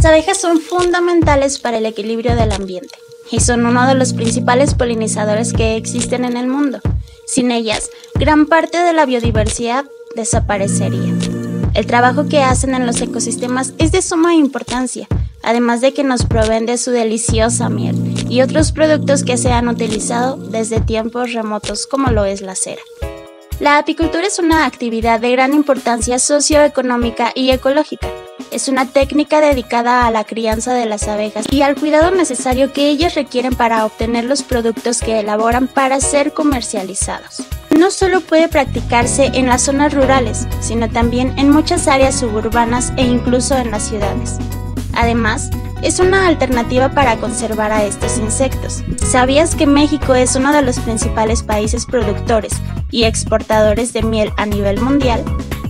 Las abejas son fundamentales para el equilibrio del ambiente y son uno de los principales polinizadores que existen en el mundo. Sin ellas, gran parte de la biodiversidad desaparecería. El trabajo que hacen en los ecosistemas es de suma importancia, además de que nos proveen de su deliciosa miel y otros productos que se han utilizado desde tiempos remotos como lo es la cera. La apicultura es una actividad de gran importancia socioeconómica y ecológica. Es una técnica dedicada a la crianza de las abejas y al cuidado necesario que ellas requieren para obtener los productos que elaboran para ser comercializados. No solo puede practicarse en las zonas rurales, sino también en muchas áreas suburbanas e incluso en las ciudades. Además, es una alternativa para conservar a estos insectos. ¿Sabías que México es uno de los principales países productores y exportadores de miel a nivel mundial?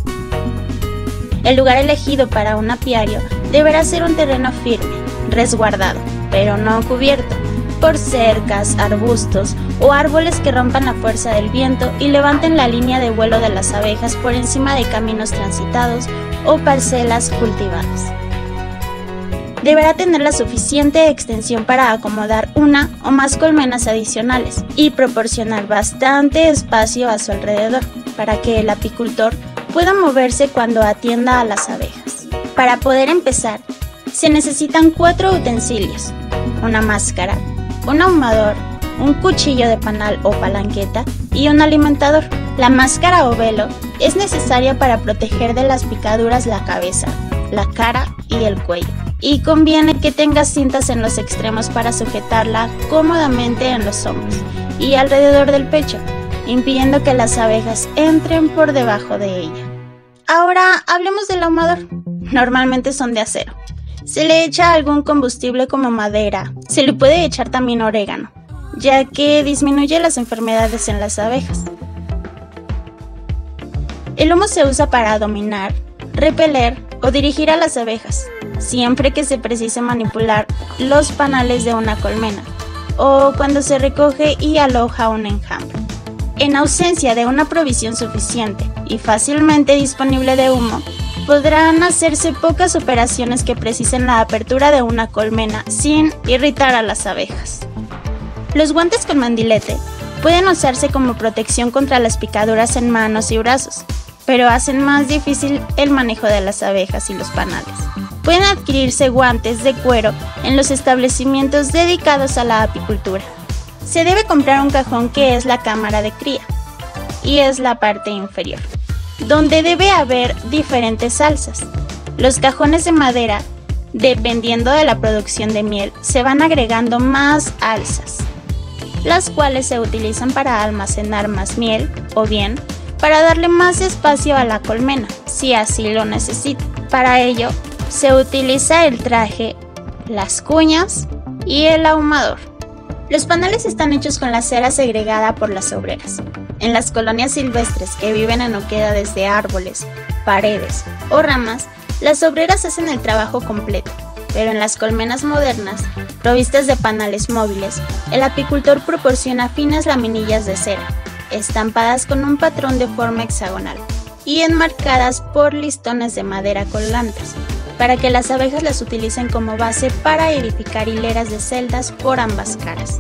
El lugar elegido para un apiario deberá ser un terreno firme, resguardado, pero no cubierto, por cercas, arbustos o árboles que rompan la fuerza del viento y levanten la línea de vuelo de las abejas por encima de caminos transitados o parcelas cultivadas. Deberá tener la suficiente extensión para acomodar una o más colmenas adicionales y proporcionar bastante espacio a su alrededor para que el apicultor pueda moverse cuando atienda a las abejas. Para poder empezar, se necesitan 4 utensilios: una máscara, un ahumador, un cuchillo de panal o palanqueta y un alimentador. La máscara o velo es necesaria para proteger de las picaduras la cabeza, la cara y el cuello, y conviene que tenga cintas en los extremos para sujetarla cómodamente en los hombros y alrededor del pecho, impidiendo que las abejas entren por debajo de ella. Ahora hablemos del ahumador. Normalmente son de acero. Se le echa algún combustible como madera. Se le puede echar también orégano, ya que disminuye las enfermedades en las abejas. El humo se usa para dominar, repeler o dirigir a las abejas, siempre que se precise manipular los panales de una colmena o cuando se recoge y aloja un enjambre. En ausencia de una provisión suficiente y fácilmente disponible de humo, podrán hacerse pocas operaciones que precisen la apertura de una colmena sin irritar a las abejas. Los guantes con mandilete pueden usarse como protección contra las picaduras en manos y brazos, pero hacen más difícil el manejo de las abejas y los panales. Pueden adquirirse guantes de cuero en los establecimientos dedicados a la apicultura. Se debe comprar un cajón que es la cámara de cría y es la parte inferior, donde debe haber diferentes alzas. Los cajones de madera, dependiendo de la producción de miel, se van agregando más alzas, las cuales se utilizan para almacenar más miel o bien para darle más espacio a la colmena, si así lo necesita. Para ello, se utiliza el traje, las cuñas y el ahumador. Los panales están hechos con la cera segregada por las obreras. En las colonias silvestres que viven en oquedades de árboles, paredes o ramas, las obreras hacen el trabajo completo, pero en las colmenas modernas, provistas de panales móviles, el apicultor proporciona finas laminillas de cera, estampadas con un patrón de forma hexagonal y enmarcadas por listones de madera colgantes, para que las abejas las utilicen como base para edificar hileras de celdas por ambas caras.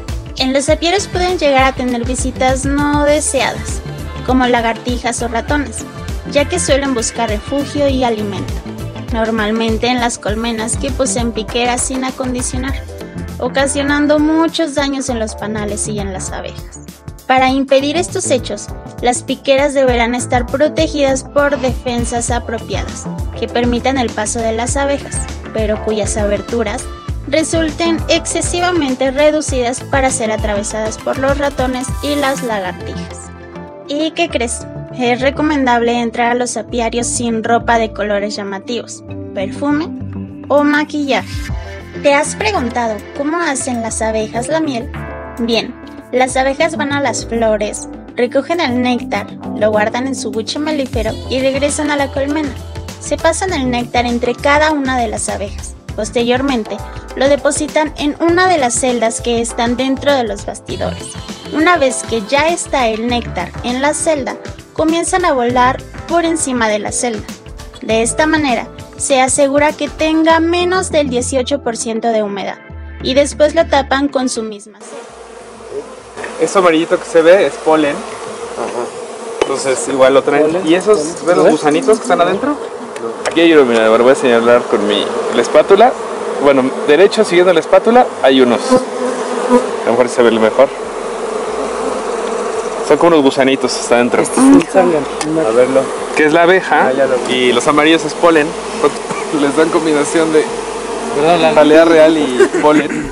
En los apiarios pueden llegar a tener visitas no deseadas, como lagartijas o ratones, ya que suelen buscar refugio y alimento, normalmente en las colmenas que poseen piqueras sin acondicionar, ocasionando muchos daños en los panales y en las abejas. Para impedir estos hechos, las piqueras deberán estar protegidas por defensas apropiadas, que permitan el paso de las abejas, pero cuyas aberturas resulten excesivamente reducidas para ser atravesadas por los ratones y las lagartijas. ¿Y qué crees? Es recomendable entrar a los apiarios sin ropa de colores llamativos, perfume o maquillaje. ¿Te has preguntado cómo hacen las abejas la miel? Bien, las abejas van a las flores, recogen el néctar, lo guardan en su buche melífero y regresan a la colmena. Se pasan el néctar entre cada una de las abejas. Posteriormente, lo depositan en una de las celdas que están dentro de los bastidores. Una vez que ya está el néctar en la celda, comienzan a volar por encima de la celda. De esta manera, se asegura que tenga menos del 18% de humedad y después lo tapan con su misma cera. Eso amarillito que se ve es polen. Entonces igual lo traen. ¿Y esos, ven los gusanitos que están adentro? Aquí hay uno, mira, ahora voy a señalar con la espátula. Bueno, derecho siguiendo la espátula hay unos. A lo mejor se ve mejor. Son como unos gusanitos, está adentro. A verlo. Que es la abeja y los amarillos es polen. Les dan combinación de jalea real y polen.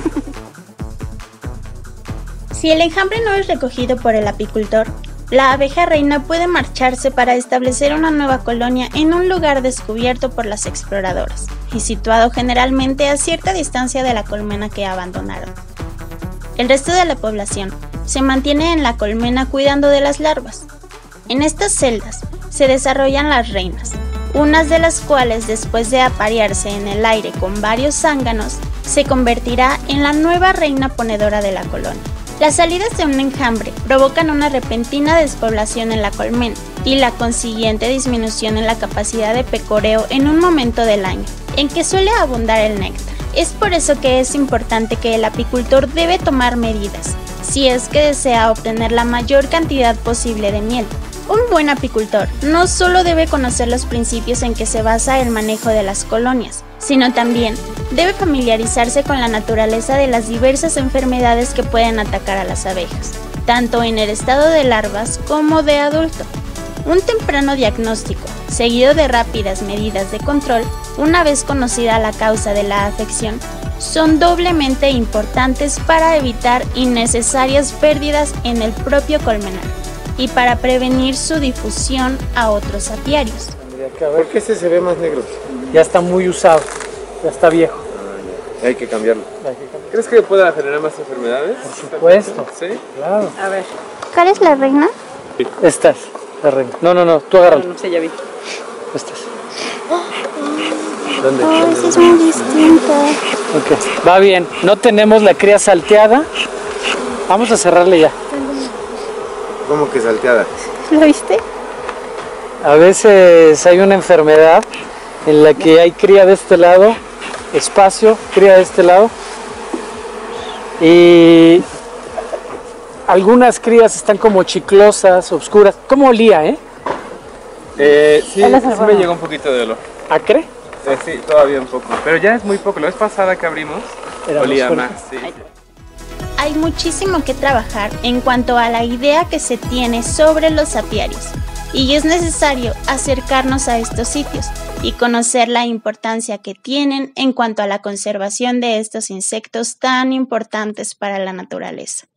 Si el enjambre no es recogido por el apicultor, la abeja reina puede marcharse para establecer una nueva colonia en un lugar descubierto por las exploradoras y situado generalmente a cierta distancia de la colmena que abandonaron. El resto de la población se mantiene en la colmena cuidando de las larvas. En estas celdas se desarrollan las reinas, unas de las cuales después de aparearse en el aire con varios zánganos, se convertirá en la nueva reina ponedora de la colonia. Las salidas de un enjambre provocan una repentina despoblación en la colmena y la consiguiente disminución en la capacidad de pecoreo en un momento del año, en que suele abundar el néctar. Es por eso que es importante que el apicultor debe tomar medidas, si es que desea obtener la mayor cantidad posible de miel. Un buen apicultor no solo debe conocer los principios en que se basa el manejo de las colonias, sino también debe familiarizarse con la naturaleza de las diversas enfermedades que pueden atacar a las abejas, tanto en el estado de larvas como de adulto. Un temprano diagnóstico, seguido de rápidas medidas de control, una vez conocida la causa de la afección, son doblemente importantes para evitar innecesarias pérdidas en el propio colmenar y para prevenir su difusión a otros apiarios. ¿Por qué ese se ve más negro? Ya está muy usado, ya está viejo. Hay que cambiarlo. ¿Crees que pueda generar más enfermedades? Por supuesto. ¿Sí? Claro. A ver. ¿Cuál es la reina? Esta es la reina. No, tú agárralo. No sé, ya vi. Esta es. ¿Dónde? Esa es muy distinta. Ok, va bien. No tenemos la cría salteada. Vamos a cerrarle ya. ¿Cómo que salteada? ¿Lo viste? A veces hay una enfermedad en la que hay cría de este lado, espacio, cría de este lado. Y algunas crías están como chiclosas, oscuras. ¿Cómo olía, Sí me llegó un poquito de olor. ¿Acre? Sí, todavía un poco. Pero ya es muy poco. La vez pasada que abrimos, olía más. Sí. Hay muchísimo que trabajar en cuanto a la idea que se tiene sobre los apiarios, y es necesario acercarnos a estos sitios y conocer la importancia que tienen en cuanto a la conservación de estos insectos tan importantes para la naturaleza.